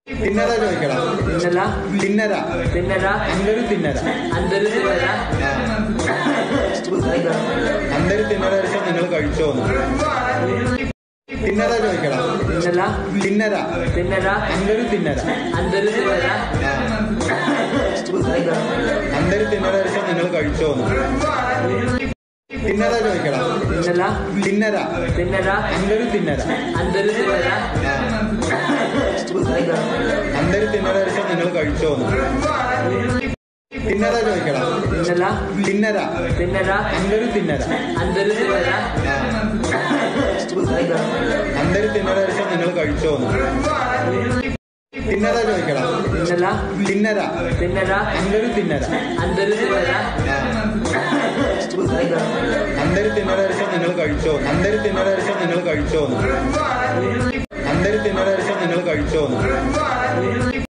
തിന്നര ചോദിക്കണം. തിന്നര തിന്നര അന്തരു തിന്നര അന്തരു തിന്നര അന്തരു തിന്നര വെച്ചാൽ നിങ്ങൾ കഴിച്ചോന്ന്. തിന്നര ചോദിക്കണം. തിന്നര തിന്നര അന്തരു തിന്നര അന്തരു തിന്നര അന്തരു തിന്നര വെച്ചാൽ നിങ്ങൾ കഴിച്ചോന്ന്. തിന്നര ചോദിക്കണം. തിന്നര തിന്നര അന്തരു തിന്നര അന്തരു തിന്നര അന്തരു തിന്നര വെച്ചാൽ നിങ്ങൾ കഴിച്ചോന്ന്. തിന്നര ചോദിക്കണം. തിന്നര തിന്നര അന്തരു തിന്നര അന്തരു തിന്നര അന്തരു തിന്നര വെച്ചാൽ നിങ്ങൾ കഴിച്ചോന്ന്. തിന്നര ചോദിക്കണം. തിന്നര തിന്നര അന്തരു തിന്നര അന്തരു തിന്നര അന്തരു തിന്നര വെച്ചാൽ നിങ്ങൾ കഴിച്ചോന്ന്. അന്തരു തിന്നര വെച്ചാൽ നിങ്ങൾ കഴിച്ചോന്ന്. അന്തരു തിന്നര വെച്ചാൽ നിങ്ങൾ കഴിച്ചോന്ന്.